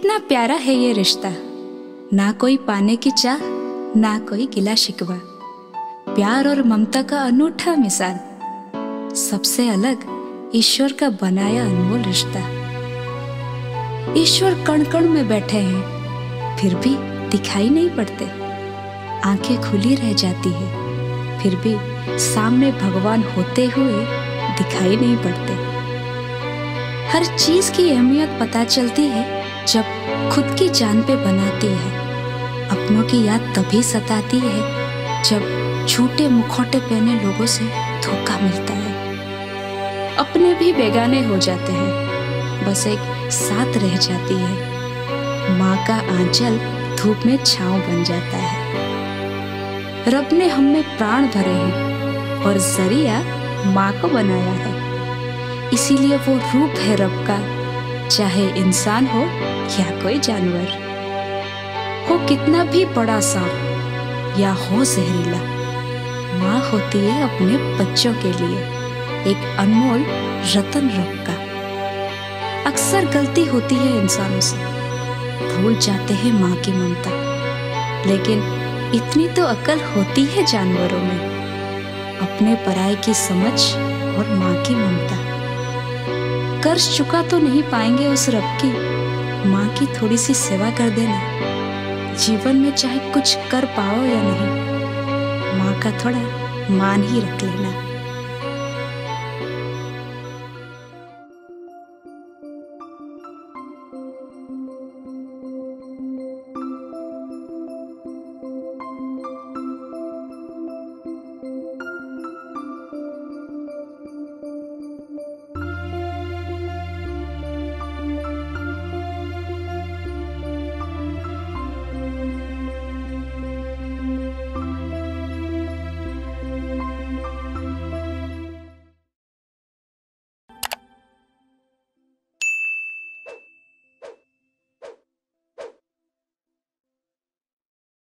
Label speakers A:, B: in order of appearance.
A: कितना प्यारा है ये रिश्ता, ना कोई पाने की चाह ना कोई गिला शिकवा, प्यार और ममता का अनूठा मिसाल, सबसे अलग ईश्वर का बनाया अनमोल रिश्ता। ईश्वर कण कण में बैठे हैं फिर भी दिखाई नहीं पड़ते, आंखें खुली रह जाती है फिर भी सामने भगवान होते हुए दिखाई नहीं पड़ते। हर चीज की अहमियत पता चलती है जब खुद की जान पे बनाती है, अपनों की याद तभी सताती है जब झूठे मुखौटे पहने लोगों से धोखा मिलता है। अपने भी बेगाने हो जाते हैं, बस एक साथ रह जाती है, माँ का आंचल धूप में छांव बन जाता है। रब ने हम में प्राण भरे हैं और जरिया माँ को बनाया है, इसीलिए वो रूप है रब का, चाहे इंसान हो या कोई जानवर हो। कितना भी बड़ा सांप या हो जहरीला, माँ होती है अपने बच्चों के लिए एक अनमोल रतन रब का। अक्सर गलती होती है इंसानों से, भूल जाते हैं माँ की ममता, लेकिन इतनी तो अक्ल होती है जानवरों में, अपने पराये की समझ और माँ की ममता। कर्ज चुका तो नहीं पाएंगे उस रब की, माँ की थोड़ी सी सेवा कर देना, जीवन में चाहे कुछ कर पाओ या नहीं, माँ का थोड़ा मान ही रख लेना।